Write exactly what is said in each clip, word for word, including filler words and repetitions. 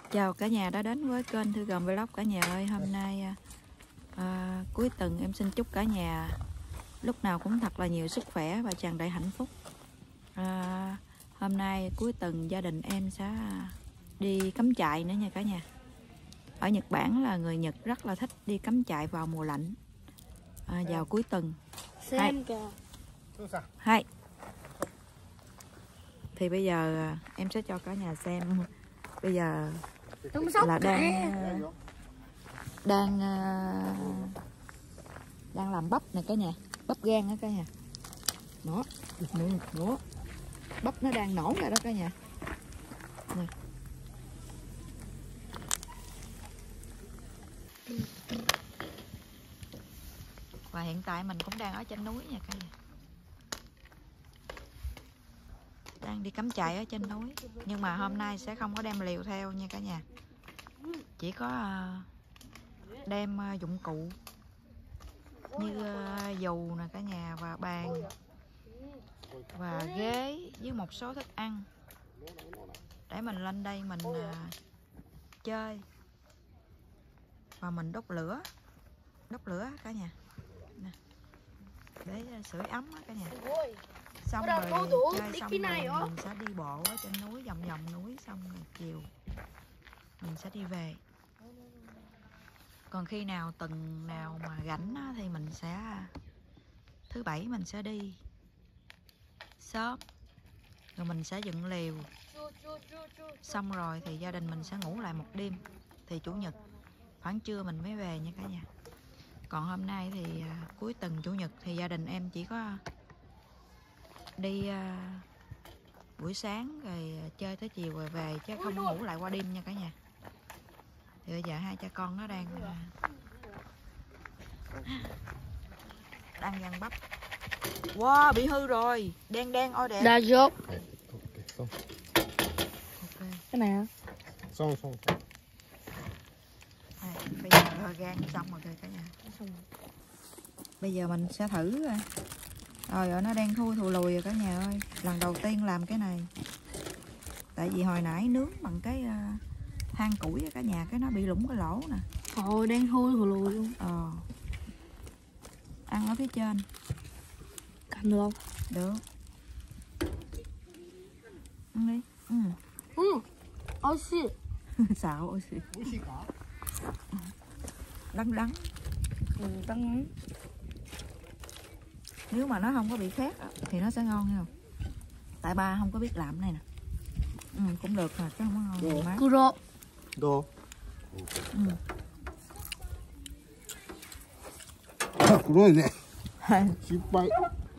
Chào cả nhà đã đến với kênh Thư Gầm Vlog cả nhà ơi. Hôm nay à, cuối tuần em xin chúc cả nhà lúc nào cũng thật là nhiều sức khỏe và tràn đầy hạnh phúc. à, Hôm nay cuối tuần gia đình em sẽ đi cắm trại nữa nha cả nhà. Ở Nhật Bản là người Nhật rất là thích đi cắm trại vào mùa lạnh, à, vào cuối tuần. Xem kìa. Hai. Thì bây giờ em sẽ cho cả nhà xem. Bây giờ là đang đang đang làm bắp này cả nhà, bắp gan đó cả nhà. Nó nữa bắp nó đang nổ ra đó cả nhà. Nè. Và hiện tại mình cũng đang ở trên núi nha cả nhà, đang đi cắm trại ở trên núi. Nhưng mà hôm nay sẽ không có đem liều theo nha cả nhà, chỉ có đem dụng cụ như dù nè cả nhà, và bàn và ghế với một số thức ăn để mình lên đây mình chơi và mình đốt lửa đốt lửa cả nhà nè, để sưởi ấm cả nhà. Xong rồi chơi xong rồi mình sẽ đi bộ ở trên núi, vòng vòng núi, xong rồi chiều mình sẽ đi về. Còn khi nào tuần nào mà rảnh á, thì mình sẽ thứ bảy mình sẽ đi sớm, rồi mình sẽ dựng lều, xong rồi thì gia đình mình sẽ ngủ lại một đêm, thì chủ nhật khoảng trưa mình mới về nha cả nhà. Còn hôm nay thì à, cuối tuần chủ nhật thì gia đình em chỉ có đi à, buổi sáng rồi chơi tới chiều rồi về, chứ không ngủ lại qua đêm nha cả nhà. Thì bây giờ hai cha con nó đang à, đang ăn bắp. Wow, bị hư rồi, đen đen ôi đẹp. Đa dốt. Okay. Cái này hả? Xong xong. À, bây giờ gan xong rồi kìa cả nhà. Bây giờ mình sẽ thử. Rồi ở nó đang thui thù lùi rồi cả nhà ơi. Lần đầu tiên làm cái này. Tại vì hồi nãy nướng bằng cái uh, than củi cả nhà, cái nó bị lủng cái lỗ nè. Ôi đang thui thù lùi luôn. Ờ. Ăn ở phía trên. Cầm được không? Được. Ăn đi. Ừ. Ừ. Ôi xì. Xạo ôi xì. Đắng đắng. Ừ, đắng đắng. Nếu mà nó không có bị khét thì nó sẽ ngon hay không? Tại ba không có biết làm này nè. Ừ, cũng được mà, chứ không có ngon. Má. Kuro. Đồ. Ừ. Kuro này. Shippai.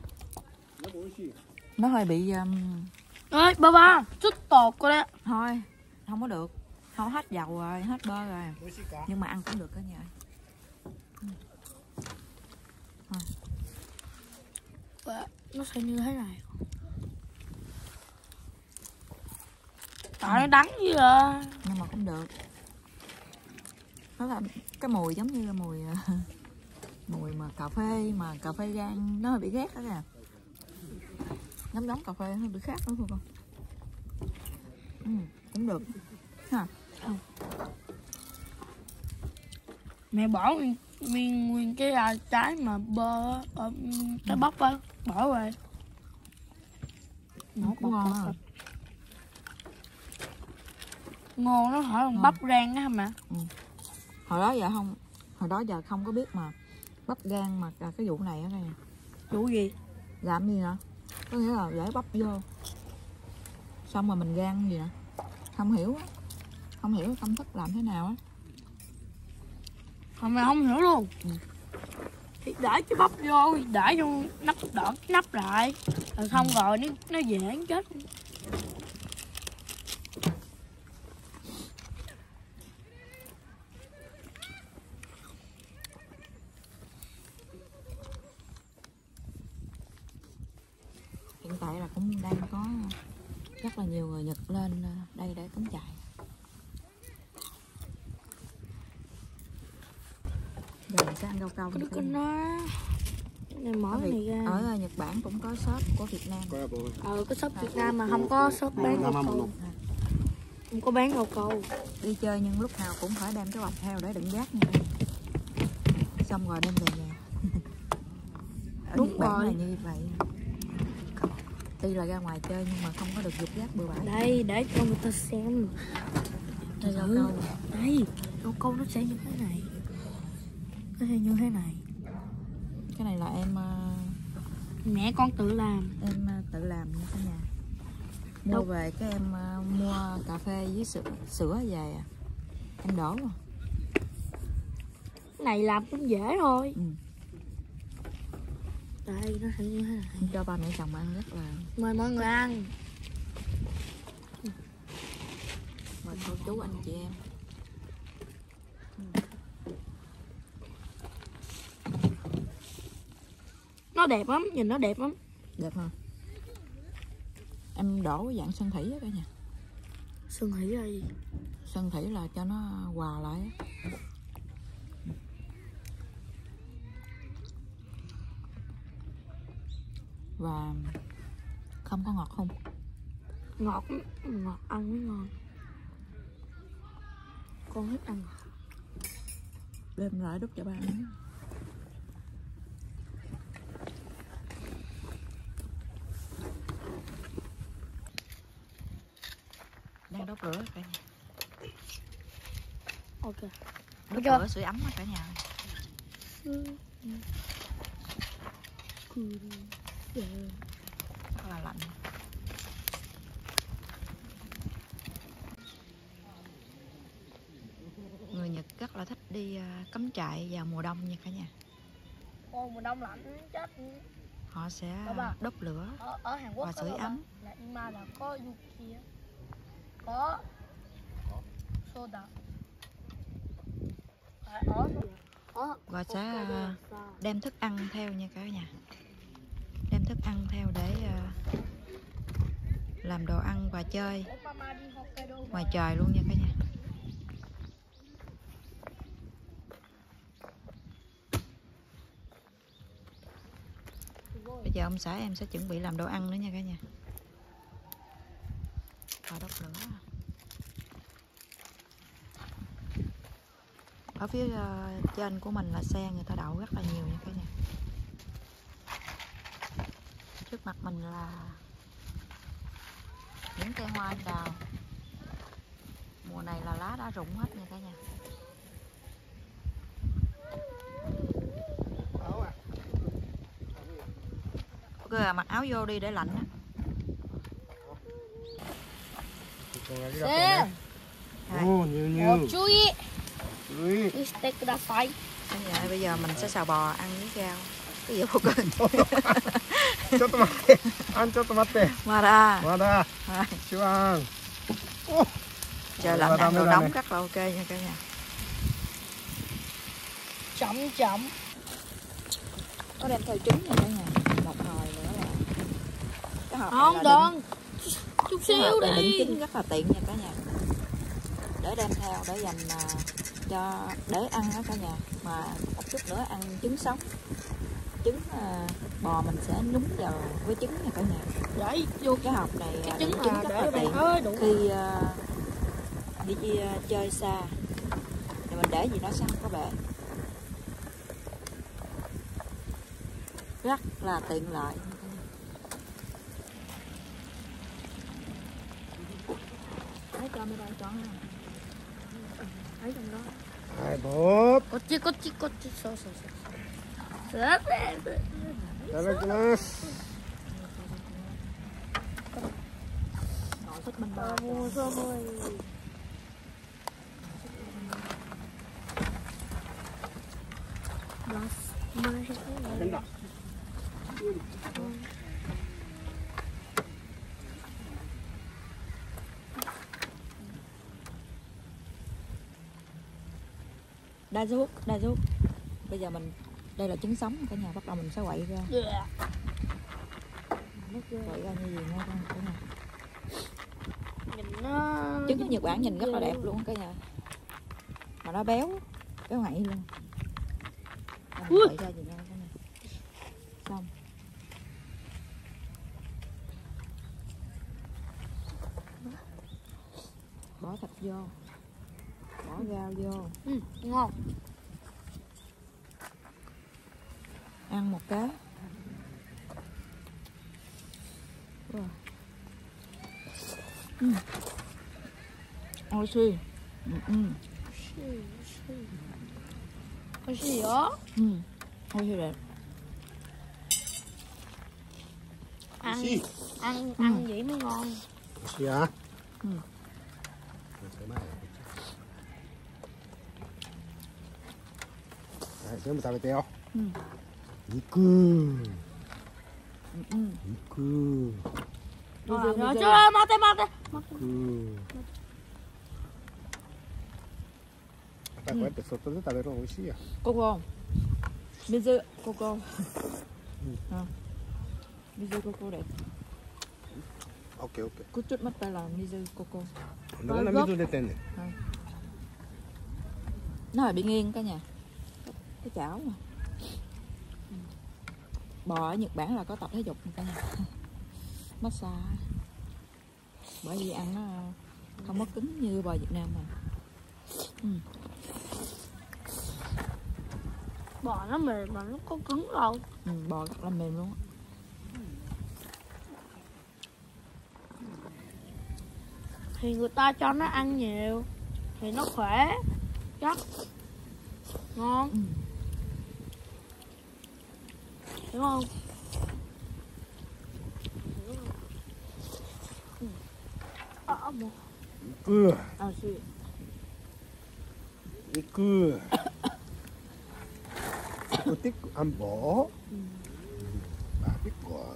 Nó hơi bị um... ơi ba ba, chút tột rồi đấy. Thôi, không có được. Không, hết dầu rồi, hết bơ rồi. Nhưng mà ăn cũng được cả nhà. Ừ. À. Nó sẽ như thế này. Tại nó đắng như à. Nhưng mà cũng được. Nó là cái mùi giống như là mùi mùi mà cà phê, mà cà phê gan nó hơi bị ghét đó kìa. Giống giống cà phê hơi bị khác nữa thôi con. Ừ, cũng được ha. Ừ. Mẹ bỏ nguyên, nguyên, nguyên cái à, trái mà bơ ở trái bắp á, bỏ rồi. Nó cũng ngon á. Ngon nó hỏi bằng bắp rang á mà. Ừ. Hồi đó giờ không, hồi đó giờ không có biết mà bắp gan mà cái vụ này á cả nhà. Vụ gì? Làm gì nữa? Có nghĩa là để bắp vô, xong rồi mình gan gì nè, không hiểu á, không hiểu công thức làm thế nào á. Mà mày không hiểu luôn. Ừ. Thì để cái bắp vô, để vô nắp đỡ cái nắp lại, rồi xong ừ. rồi nó nó dễ chết. Hiện tại là cũng đang có rất là nhiều người Nhật lên đây để cắm trại. Giờ mình sẽ ăn rau câu. Cái con nó này mở này ra. Ở Nhật Bản cũng có shop của Việt Nam. Ờ có shop Việt Nam mà không có shop bán rau câu. Không có bán rau câu. Đi chơi nhưng lúc nào cũng phải đem cái bọc theo để đựng rác nha. Xong rồi đem về nhà. Ở Đúng Nhật Bản rồi. là như vậy. Tuy là ra ngoài chơi nhưng mà không có được dục rác bừa bãi. Đây, để cho người ta xem. Đây rau Ừ. câu. Đây, rau câu nó sẽ như thế này. Nó sẽ như thế này. Cái này là em ờ, Mẹ con tự làm. em ờ, tự làm nha cả nhà. Mua Đâu? về cái em ờ, mua cà phê với sữa, sữa về à. Em đổ vào. Cái này làm cũng dễ thôi. Ừ. Đây, nó sẽ như thế này. Em cho ba mẹ chồng ăn rất là. Mời mọi người ăn. Mời cô chú anh chị em. Nó đẹp lắm, nhìn nó đẹp lắm. Đẹp không? Em đổ dạng sơn thủy á cả nhà. Sơn thủy là gì? Sơn thủy là cho nó hòa lại á. Và không có ngọt không? Ngọt, ngọt ăn mới ngon. Con thích ăn ngọt. Đem lại đút cho ba miếng. Đang đốt lửa cả nhà. Ok. Đốt Chưa? lửa sưởi ấm á cả nhà. Rất là lạnh. Người Nhật rất là thích đi à, cắm trại vào mùa đông nha cả nhà. Ôi mùa đông lạnh chết. Họ sẽ Bà bà. đốt lửa Ở, ở Hàn Quốc và có sưởi bà ấm. là Ima là có Yuki á. Có soda. Phải ở ở Và sẽ à, đem thức ăn theo nha cả nhà. Đem thức ăn theo để à, làm đồ ăn và chơi ngoài trời luôn nha cả nhà. Bây giờ ông xã em sẽ chuẩn bị làm đồ ăn nữa nha cả nhà. Và đốt lửa. Ở phía uh, trên của mình là xe người ta đậu rất là nhiều nha cả nhà. Trước mặt mình là những cây hoa anh đào. Mùa này là lá đã rụng hết nha cả nhà. Ok, mặc áo vô đi để lạnh á. Xe. Ồ, nhiều nhiều. Chú ý. Chú ý. Đi steak đã phải. Bây giờ, bây giờ mình sẽ xào bò ăn với rau. Cái gì vô cơ. ちょっと待って。あんちょっと待って。 Mà ra. まだ。 Rồi. シュワン。お。 Trời lạnh ăn đồ nóng rất là ok nha cả nhà. Chậm chậm. Có đem theo trứng nha cả nhà. Một nồi nữa là cái hộp này Không là đừng. Chút đựng, cái hộp xíu này đựng đi. trứng rất là tiện nha cả nhà. Để đem theo để dành à, cho để ăn đó cả nhà. Mà một chút nữa ăn trứng sống. Trứng à, bò mình sẽ nhúng vào với trứng nha cả nhà. Để vô Cái hộp này cái à, trứng đựng mà rất để là đây tiện. thôi đủ. Khi à, đi uh, chơi xa thì mình để gì nó sẽ không có bể. Rất là tiện lợi. Lấy cho mấy đây cho ha. Lấy trong đó. はい、どう。 こっちこっちこっちそうそうそうそうだねいただきます。 Nội thích bên ba. Mua rồi. Đa rút, đa rút. Bây giờ mình đây là trứng sống cả nhà, bắt đầu mình sẽ quậy ra. Yeah. Quậy ra như gì nha cả nhà. Nhìn nó Trứng của Nhật Bản nhìn rất là đẹp luôn cả nhà. Mà nó béo, béo ngậy luôn. Mình quậy ra gì nha cả nhà. Xong. Bỏ thịt vô, bỏ rau vô. Ừ, ngon. Ăn một cái. Wow. Ừ. Oxy. Ừ, ừ. Có gì đó? Ừ. Oxy đẹp. Ăn, Oxy. ăn, ăn vậy mới ngon. Oxy hả? Ừ. Đấy,全部食べてよ。 うん。 肉。 うん。 肉。 Rồi, rồi, chưa, mate, mate. 肉。やっぱりこうやって外で食べるの美味しいや。 Coco. Mizu Coco. À. Mizu Coco đẹp. オッケーオッケ Cứ chút mắt tay là Mizu Coco. ー。どんな水出てんねん。 Nó là bị nghiêng cả nhà. Cái chảo mà. Bò ở Nhật Bản là có tập thể dục cả nhà. Massage. Bởi vì ăn nó không có cứng như bò Việt Nam mà. Ừ. Bò nó mềm mà nó có cứng đâu. Ừ, bò rất là mềm luôn. Thì người ta cho nó ăn nhiều thì nó khỏe, chắc, ngon. Ừ. Đúng không? Ờ, một. 肉。 À, suy. 肉。おてくあんぼ。あ、結構。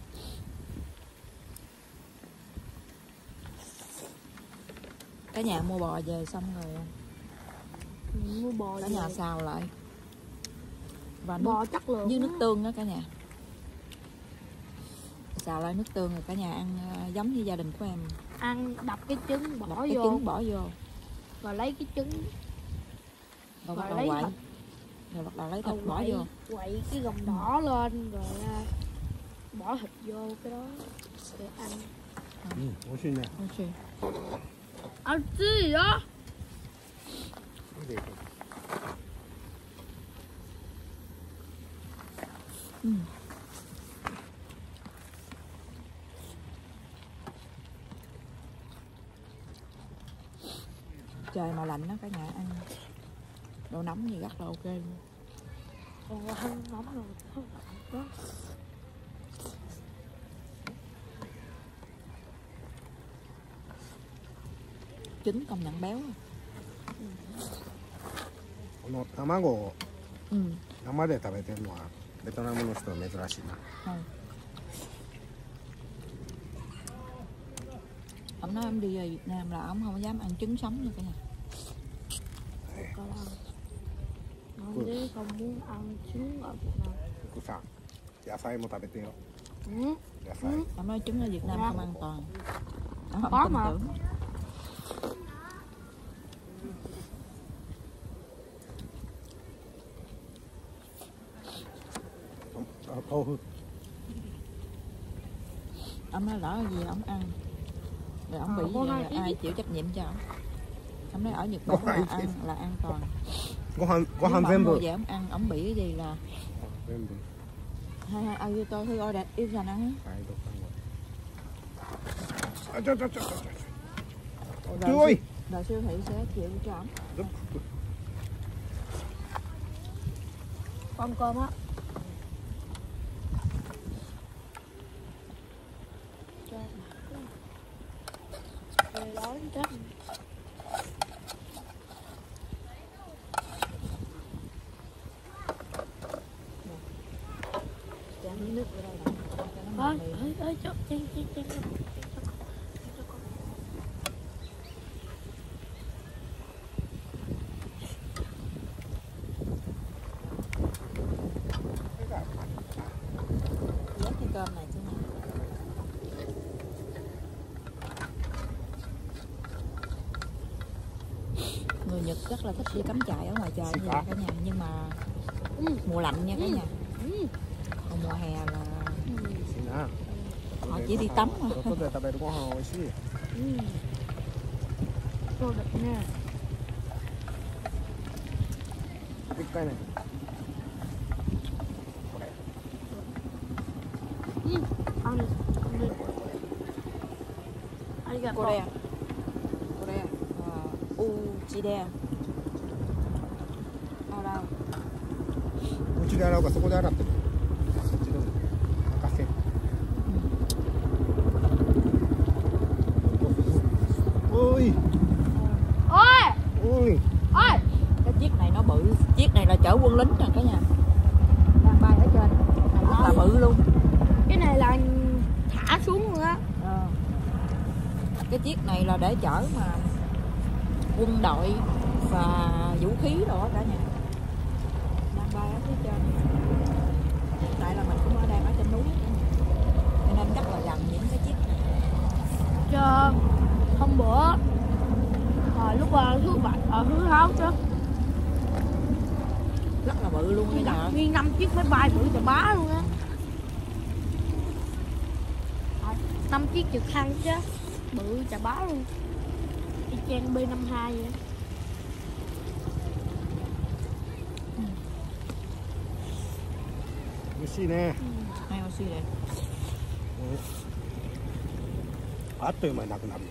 Cả nhà mua bò về xong rồi Mua bò cả về. nhà xào lại và nước Bò chất lượng với á. nước tương đó cả nhà. Xào lại nước tương rồi cả nhà ăn uh, giống như gia đình của em. Ăn đập cái trứng bỏ Đập cái vô trứng bỏ vô rồi lấy cái trứng rồi bắt rồi đầu lấy quậy thịt. rồi bắt đầu lấy Rồi thịt bỏ quậy, vô. quậy cái gồng đỏ lên rồi à, bỏ thịt vô cái đó để ăn. うん、美味しいね。 Ok. Ăn gì đó? それでいいか Ừ. Trời mà lạnh đó cả nhà ăn đồ nóng gì rất là ok luôn. Còn ăn nóng rồi không đó. Trứng công nhận béo. この卵を Ừ. 生で食べてるのはベトナムの人は珍しいな。 Không. Ông nói ông đi về Việt Nam là ông không dám ăn trứng sống nha cả nhà. Còn ăn. Ông đấy không muốn ăn trứng ở Việt Nam. 僕さん、野菜も食べてよ。 Ừ. 野菜。 Ừ. Ông nói trứng ở Việt Nam Dạ. không an toàn. Ông không Có tin mà. tưởng. À, 豆腐。 Ông nói lỡ gì ông ăn rồi ông Ờ, bị cô gì, hai ai ý. chịu trách nhiệm cho ông. Ông nói ở Nhật Bản Cô là hai ăn ý. là an toàn. ご飯ご Nếu 飯 mà 全 ông mua 部。 về ông ăn ông bị cái gì là 全部。 hai hai ai tôi thôi gọi đẹp yêu sành ăn á. はい、どうかな。あ、ちょちょちょちょちょ。 Rồi Chui. siêu- rồi siêu thị sẽ chịu cho ông. Con cơm á. Rồi đói chết. Cho miếng nước vô đây nè. Cho nó Ơi, mềm. ơi, ơi, cho, chen, chen, chen, chen. Dắt cái cơm này xuống này. Người Nhật rất là thích đi cắm trại ở ngoài trời như vậy cả nhà, nhưng mà Ừ. mùa lạnh nha cả nhà. Ừ. Còn mùa hè là 美味しいな。 họ chỉ đi tắm mà. 外で食べるご飯は美味しい。 Ừ. Vô đực nè. Cái cây này. Ừ, ăn đi, ăn đi. Ăn đi Korea. Korea. Uchide. Alao. うちで洗うかそこで洗ってる。そっちでも任せ。おい Ôi, おい ôi. Cái chiếc này nó bự, chiếc này là chở quân lính nè cả nhà. Đang bay ở trên, này rất là bự luôn. Cái này là thả xuống luôn á. Ờ. Cái chiếc này là để chở mà quân đội và vũ khí đồ á cả nhà. Đang bay ở phía trên. Hiện tại là mình cũng ở đang ở trên núi cả nhà. Cho nên rất là gần những cái chiếc này. Cho hôm bữa hồi lúc uh, thứ bảy ở thứ sáu chứ Rất là bự luôn cả nhà. nguyên năm chiếc máy bay bự chà bá luôn á. Năm chiếc trực thăng chứ bự chà bá luôn. Y chang B năm mươi hai vậy. 美味しいね。 Hai oxy này. あっという間になくなるよ。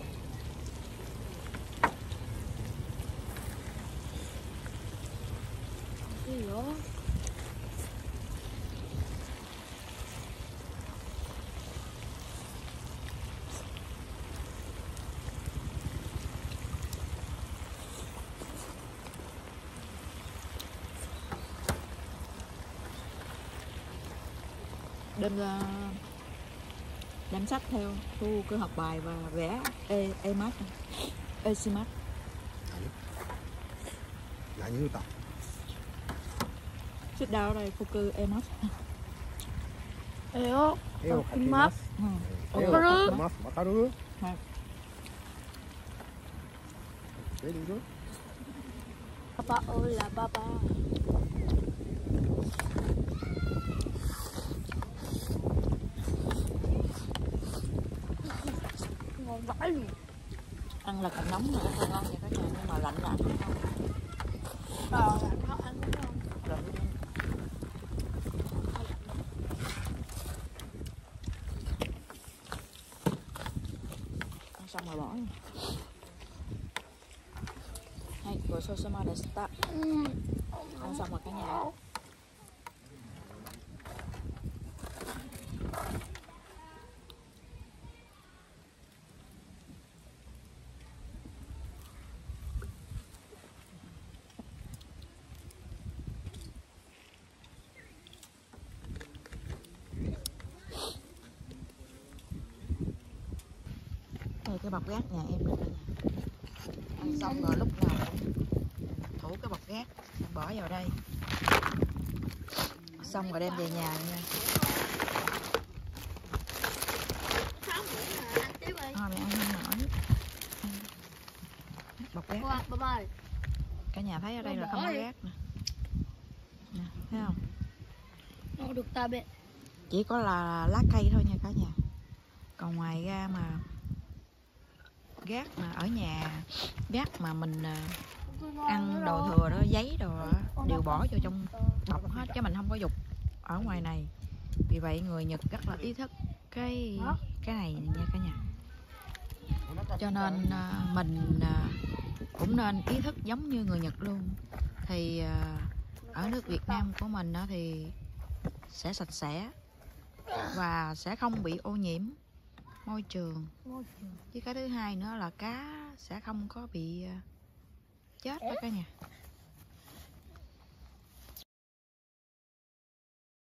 Cái gì đó. Đem ra đem sách theo, thu cứ học bài và vẽ e emat esimat. 何言うた？ Sit down đây, fuku emat. Eo, 絵を描きます。 Ừ. 絵を描きます。わかる？ はい。 ベリーグッド。 Papa ơi là papa. Ngon vãi luôn. Ăn là còn nóng nữa, không ngon vậy cả nhà, nhưng mà lạnh là ăn không ngon. Ờ, là nó ăn đúng không? Rồi. Ăn xong rồi bỏ. Hay, rồi sosama để start. Ăn xong rồi cả nhà. Đây cái bọc rác nhà em nè cả nhà. Ăn xong rồi lúc nào cũng thủ cái bọc rác bỏ vào đây. Xong rồi đem về nhà nha. Thôi mẹ ăn không nổi. Bọc rác. Cả nhà thấy ở đây là không có rác nè. Nè, thấy không? Nó được ta bé. Chỉ có là lá cây thôi nha cả nhà. Còn ngoài ra mà rác mà ở nhà, rác mà mình ăn đồ thừa đó, giấy đồ đó, đều bỏ vô trong bọc hết chứ mình không có dục ở ngoài này. Vì vậy người Nhật rất là ý thức cái cái này nha cả nhà. Cho nên mình cũng nên ý thức giống như người Nhật luôn. Thì ở nước Việt Nam của mình thì sẽ sạch sẽ và sẽ không bị ô nhiễm môi trường. Với cái thứ hai nữa là cá sẽ không có bị chết đó cả nhà.